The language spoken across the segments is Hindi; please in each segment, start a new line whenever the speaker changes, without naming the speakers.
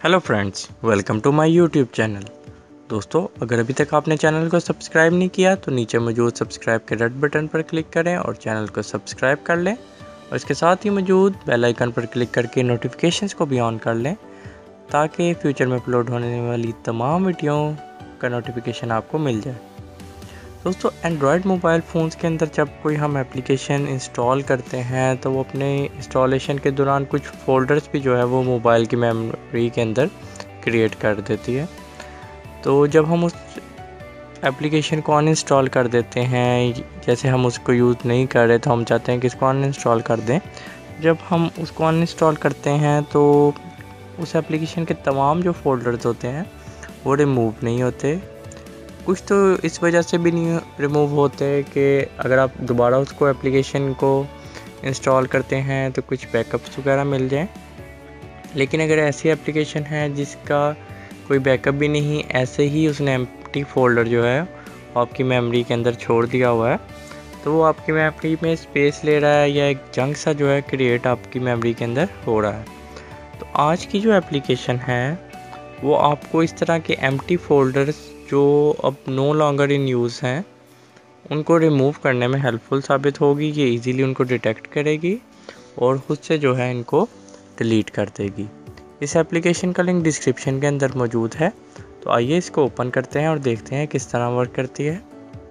Hello friends, welcome to my YouTube channel. दोस्तों, अगर अभी तक आपने चैनल को सब्सक्राइब नहीं किया तो नीचे मौजूद सब्सक्राइब के रेड बटन पर क्लिक करें और चैनल को सब्सक्राइब कर लें और इसके साथ ही मौजूद बेल आइकन पर क्लिक करके नोटिफिकेशंस को भी ऑन कर लें ताकि फ्यूचर में अपलोड होने वाली तमाम वीडियो का नोटिफिकेशन आपको मिल जाए। दोस्तों, एंड्रॉयड मोबाइल फ़ोन्स के अंदर जब कोई हम एप्लीकेशन इंस्टॉल करते हैं तो वो अपने इंस्टॉलेशन के दौरान कुछ फ़ोल्डर्स भी जो है वो मोबाइल की मेमोरी के अंदर क्रिएट कर देती है। तो जब हम उस एप्लीकेशन को अनइंस्टॉल कर देते हैं, जैसे हम उसको यूज़ नहीं कर रहे तो हम चाहते हैं कि इसको अनइंस्टॉल कर दें। जब हम उसको अनइंस्टॉल करते हैं तो उस एप्लीकेशन के तमाम जो फ़ोल्डर्स होते हैं वो रिमूव नहीं होते। कुछ तो इस वजह से भी नहीं रिमूव होते कि अगर आप दोबारा उसको एप्लीकेशन को इंस्टॉल करते हैं तो कुछ बैकअप्स वगैरह मिल जाएं। लेकिन अगर ऐसी एप्लीकेशन है जिसका कोई बैकअप भी नहीं, ऐसे ही उसने एम्प्टी फ़ोल्डर जो है वो आपकी मेमोरी के अंदर छोड़ दिया हुआ है, तो वो आपकी मेमोरी में स्पेस ले रहा है या एक जंक सा जो है क्रिएट आपकी मेमोरी के अंदर हो रहा है। तो आज की जो एप्लीकेशन है वो आपको इस तरह के एम्प्टी फ़ोल्डर्स जो अब नो लॉन्गर इन यूज़ हैं उनको रिमूव करने में हेल्पफुल साबित होगी। ये इजीली उनको डिटेक्ट करेगी और खुद से जो है इनको डिलीट कर देगी। इस एप्लीकेशन का लिंक डिस्क्रिप्शन के अंदर मौजूद है, तो आइए इसको ओपन करते हैं और देखते हैं किस तरह वर्क करती है।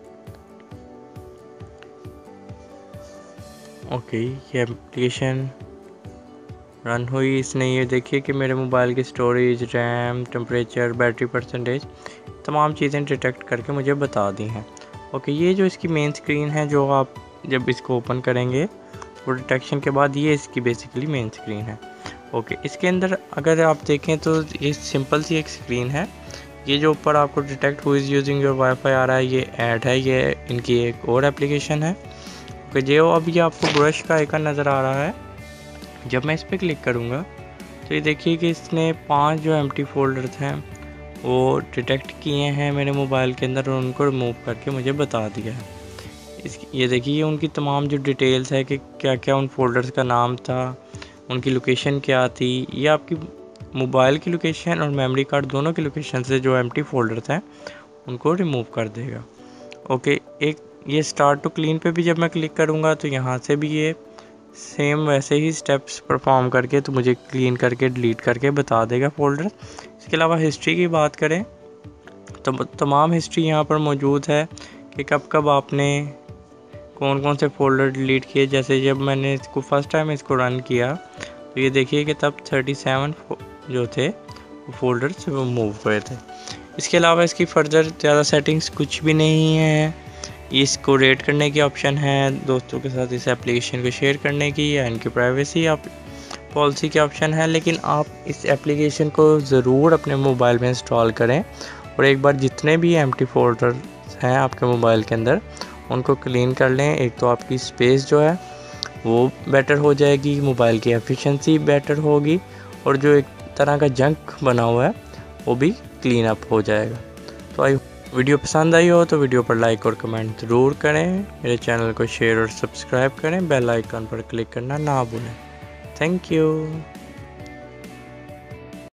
ओके, ये एप्लीकेशन रन हुई। इसने ये देखिए कि मेरे मोबाइल की storage, RAM, temperature, battery percentage तमाम चीज़ें डिटेक्ट करके मुझे बता दी हैं। ओके, ये जो इसकी मेन स्क्रीन है, जो आप जब इसको ओपन करेंगे वो डिटेक्शन के बाद ये इसकी बेसिकली मेन स्क्रीन है। ओके, इसके अंदर अगर आप देखें तो ये सिंपल सी एक स्क्रीन है। ये जो ऊपर आपको detect who is using your WiFi आ रहा है, ये ऐड है, ये इनकी एक और एप्लीकेशन है। ओके, जो अब ये आपको ब्रश का आइकन नज़र आ रहा है, जब मैं इस पर क्लिक करूँगा तो ये देखिए कि इसने 5 जो एम्प्टी फ़ोल्डर्स हैं वो डिटेक्ट किए हैं मेरे मोबाइल के अंदर और उनको रिमूव करके मुझे बता दिया है। ये देखिए उनकी तमाम जो डिटेल्स है कि क्या क्या उन फोल्डर्स का नाम था, उनकी लोकेशन क्या थी। ये आपकी मोबाइल की लोकेशन और मेमोरी कार्ड दोनों की लोकेशन से जो एम्प्टी फ़ोल्डर्स हैं उनको रिमूव कर देगा। ओके, एक ये स्टार्ट टू क्लीन पे भी जब मैं क्लिक करूँगा तो यहाँ से भी ये सेम वैसे ही स्टेप्स परफॉर्म करके तो मुझे क्लीन करके डिलीट करके बता देगा फ़ोल्डर। इसके अलावा हिस्ट्री की बात करें तो तमाम हिस्ट्री यहाँ पर मौजूद है कि कब कब आपने कौन कौन से फ़ोल्डर डिलीट किए। जैसे जब मैंने इसको फर्स्ट टाइम इसको रन किया तो ये देखिए कि तब 37 जो थे वो फ़ोल्डर्स वो मूव हुए थे। इसके अलावा इसकी फर्दर ज़्यादा सेटिंग्स कुछ भी नहीं है। इसको रेट करने की ऑप्शन है, दोस्तों के साथ इस एप्लीकेशन को शेयर करने की, या इनकी प्राइवेसी पॉलिसी की ऑप्शन है। लेकिन आप इस एप्लीकेशन को ज़रूर अपने मोबाइल में इंस्टॉल करें और एक बार जितने भी एम्प्टी फ़ोल्डर हैं आपके मोबाइल के अंदर उनको क्लीन कर लें। एक तो आपकी स्पेस जो है वो बेटर हो जाएगी, मोबाइल की एफिशिएंसी बेटर होगी और जो एक तरह का जंक बना हुआ है वो भी क्लीन अप हो जाएगा। तो वीडियो पसंद आई हो तो वीडियो पर लाइक और कमेंट ज़रूर करें, मेरे चैनल को शेयर और सब्सक्राइब करें, बेल आइकन पर क्लिक करना ना भूलें। Thank you.